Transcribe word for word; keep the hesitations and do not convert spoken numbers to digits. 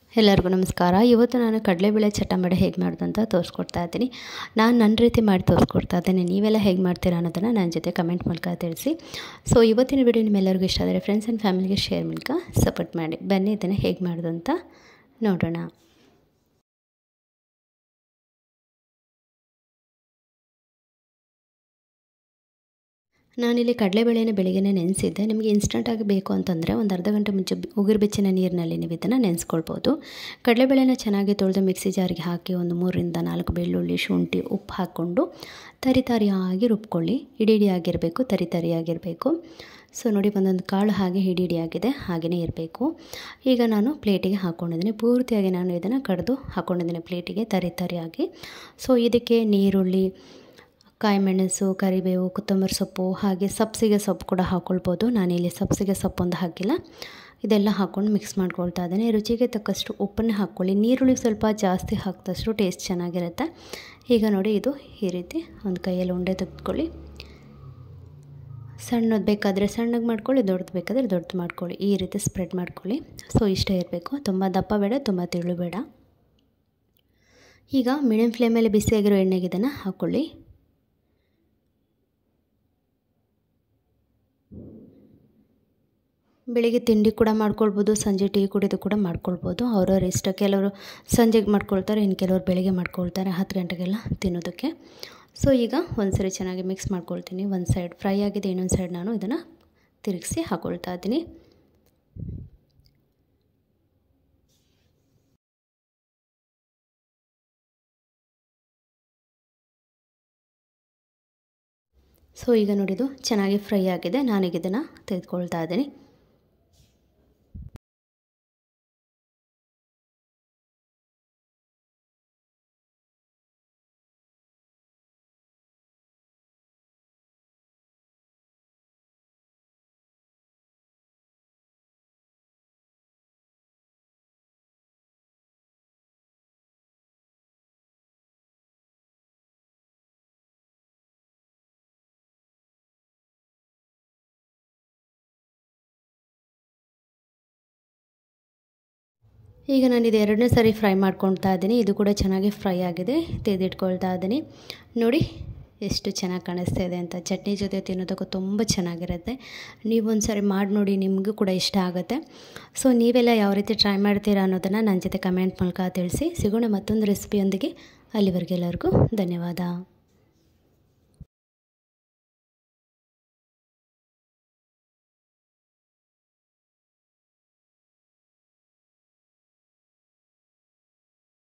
ಎಲ್ಲರಿಗೂ ನಮಸ್ಕಾರ. ಇವತ್ತು ನಾನು ಕಡಲೆಬೇಳೆ ಚಟ್ಟಂಬಡೆ ಹೇಗೆ ಮಾಡೋದು ಅಂತ ತೋರಿಸ್ಕೊಡ್ತಾ ಇದ್ದೀನಿ. ನಾನು ನನ್ನ ರೀತಿ ಮಾಡಿ ತೋರಿಸ್ಕೊಡ್ತಾ ಇದ್ದೀನಿ. ನೀವೆಲ್ಲ ಹೇಗೆ ಮಾಡ್ತೀರಾ ಅನ್ನೋದನ್ನು ನನ್ನ ಜೊತೆ ಕಮೆಂಟ್ ಮೂಲಕ ತಿಳಿಸಿ. ಸೊ ಇವತ್ತಿನ ವಿಡಿಯೋ ನಿಮ್ಮೆಲ್ಲರಿಗೂ ಇಷ್ಟ ಆದರೆ ಫ್ರೆಂಡ್ಸ್ ಆ್ಯಂಡ್ ಫ್ಯಾಮಿಲಿಗೆ ಶೇರ್ ಮೂಲಕ ಸಪೋರ್ಟ್ ಮಾಡಿ. ಬನ್ನಿ ಇದನ್ನು ಹೇಗೆ ಮಾಡೋದು ಅಂತ ನೋಡೋಣ. ನಾನಿಲ್ಲಿ ಕಡಲೆಬೇಳೆನ ಬೆಳಿಗ್ಗೆನೇ ನೆನೆಸಿದ್ದೆ. ನಿಮಗೆ ಇನ್ಸ್ಟಂಟಾಗಿ ಬೇಕು ಅಂತಂದರೆ ಒಂದು ಅರ್ಧ ಗಂಟೆ ಮುಂಚೆ ಉಗುರು ಬೆಚ್ಚನ ನೀರಿನಲ್ಲಿ ನೀವು ಇದನ್ನು ನೆನೆಸ್ಕೊಳ್ಬೋದು. ಕಡಲೆಬೇಳೆನ ಚೆನ್ನಾಗಿ ತೊಳೆದು ಮಿಕ್ಸಿ ಜಾರಿಗೆ ಹಾಕಿ ಒಂದು ಮೂರರಿಂದ ನಾಲ್ಕು ಬೆಳ್ಳುಳ್ಳಿ, ಶುಂಠಿ, ಉಪ್ಪು ಹಾಕ್ಕೊಂಡು ತರಿ ತರಿಯಾಗಿ ರುಬ್ಕೊಳ್ಳಿ. ಇಡಿ ಇಡಿಯಾಗಿರಬೇಕು, ತರಿ ತರಿಯಾಗಿರಬೇಕು. ಸೊ ನೋಡಿ, ಒಂದೊಂದು ಕಾಳು ಹಾಗೆ ಹಿಡಿ ಹಿಡಿಯಾಗಿದೆ, ಹಾಗೆಯೇ ಇರಬೇಕು. ಈಗ ನಾನು ಪ್ಲೇಟಿಗೆ ಹಾಕ್ಕೊಂಡಿದ್ದೀನಿ. ಪೂರ್ತಿಯಾಗಿ ನಾನು ಇದನ್ನು ಕಡಿದು ಹಾಕ್ಕೊಂಡಿದ್ದೀನಿ ಪ್ಲೇಟಿಗೆ ತರಿ ತರಿಯಾಗಿ. ಸೊ ಇದಕ್ಕೆ ನೀರುಳ್ಳಿ, ಕಾಯಿ ಮೆಣಸು, ಕರಿಬೇವು, ಕೊತ್ತಂಬರಿ ಸೊಪ್ಪು, ಹಾಗೆ ಸಬ್ಸಿಗೆ ಸೊಪ್ಪು ಕೂಡ ಹಾಕ್ಕೊಳ್ಬೋದು. ನಾನಿಲ್ಲಿ ಸಬ್ಸಿಗೆ ಸೊಪ್ಪೊಂದು ಹಾಕಿಲ್ಲ. ಇದೆಲ್ಲ ಹಾಕ್ಕೊಂಡು ಮಿಕ್ಸ್ ಮಾಡ್ಕೊಳ್ತಾ ಇದ್ದೇನೆ. ರುಚಿಗೆ ತಕ್ಕಷ್ಟು ಉಪ್ಪನ್ನು ಹಾಕ್ಕೊಳ್ಳಿ. ನೀರುಳ್ಳಿ ಸ್ವಲ್ಪ ಜಾಸ್ತಿ ಹಾಕಿದಷ್ಟು ಟೇಸ್ಟ್ ಚೆನ್ನಾಗಿರುತ್ತೆ. ಈಗ ನೋಡಿ, ಇದು ಈ ರೀತಿ ಒಂದು ಕೈಯಲ್ಲಿ ಉಂಡೆ ತೆಗೆದುಕೊಳ್ಳಿ. ಸಣ್ಣದು ಬೇಕಾದರೆ ಸಣ್ಣಗೆ ಮಾಡ್ಕೊಳ್ಳಿ, ದೊಡ್ಡದು ಬೇಕಾದರೆ ದೊಡ್ಡದು ಮಾಡ್ಕೊಳ್ಳಿ. ಈ ರೀತಿ ಸ್ಪ್ರೆಡ್ ಮಾಡ್ಕೊಳ್ಳಿ. ಸೊ ಇಷ್ಟೇ ಇರಬೇಕು, ತುಂಬ ದಪ್ಪ ಬೇಡ, ತುಂಬ ತೆಳು ಬೇಡ. ಈಗ ಮೀಡಿಯಮ್ ಫ್ಲೇಮಲ್ಲಿ ಬಿಸಿಯಾಗಿರೋ ಎಣ್ಣೆಗೆ ಇದನ್ನು ಹಾಕ್ಕೊಳ್ಳಿ. ಬೆಳಿಗ್ಗೆ ತಿಂಡಿ ಕೂಡ ಮಾಡ್ಕೊಳ್ಬೋದು, ಸಂಜೆ ಟೀ ಕುಡಿದು ಕೂಡ ಮಾಡ್ಕೊಳ್ಬೋದು. ಅವ್ರವ್ರ ಇಷ್ಟ. ಕೆಲವರು ಸಂಜೆಗೆ ಮಾಡ್ಕೊಳ್ತಾರೆ, ಇನ್ನು ಕೆಲವರು ಬೆಳಿಗ್ಗೆ ಮಾಡ್ಕೊಳ್ತಾರೆ ಹತ್ತು ಗಂಟೆಗೆಲ್ಲ ತಿನ್ನೋದಕ್ಕೆ. ಸೊ ಈಗ ಒಂದು ಸರಿ ಚೆನ್ನಾಗಿ ಮಿಕ್ಸ್ ಮಾಡ್ಕೊಳ್ತೀನಿ. ಒಂದು ಸೈಡ್ ಫ್ರೈ ಆಗಿದೆ, ಇನ್ನೊಂದು ಸೈಡ್ ನಾನು ಇದನ್ನು ತಿರುಗಿಸಿ ಹಾಕ್ಕೊಳ್ತಾ ಇದ್ದೀನಿ. ಸೊ ಈಗ ನೋಡಿದ್ದು ಚೆನ್ನಾಗಿ ಫ್ರೈ ಆಗಿದೆ. ನಾನೀಗ ಇದನ್ನು ತೆಗೆದುಕೊಳ್ತಾ ಇದ್ದೀನಿ. ಈಗ ನಾನು ಇದು ಎರಡನೇ ಸಾರಿ ಫ್ರೈ ಮಾಡ್ಕೊಳ್ತಾ ಇದ್ದೀನಿ. ಇದು ಕೂಡ ಚೆನ್ನಾಗಿ ಫ್ರೈ ಆಗಿದೆ. ತೆಗೆದಿಟ್ಕೊಳ್ತಾ ಇದ್ದೀನಿ. ನೋಡಿ ಎಷ್ಟು ಚೆನ್ನಾಗಿ ಕಾಣಿಸ್ತಾ ಇದೆ ಅಂತ. ಚಟ್ನಿ ಜೊತೆ ತಿನ್ನೋದಕ್ಕೂ ತುಂಬ ಚೆನ್ನಾಗಿರುತ್ತೆ. ನೀವು ಒಂದು ಸಾರಿ ಮಾಡಿ ನೋಡಿ, ನಿಮಗೂ ಕೂಡ ಇಷ್ಟ ಆಗುತ್ತೆ. ಸೊ ನೀವೆಲ್ಲ ಯಾವ ರೀತಿ ಟ್ರೈ ಮಾಡ್ತೀರಾ ಅನ್ನೋದನ್ನು ನನ್ನ ಜೊತೆ ಕಮೆಂಟ್ ಮೂಲಕ ತಿಳಿಸಿ. ಸಿಗೋಣ ಮತ್ತೊಂದು ರೆಸಿಪಿಯೊಂದಿಗೆ. ಅಲ್ಲಿವರೆಗೆ ಎಲ್ಲರಿಗೂ ಧನ್ಯವಾದ.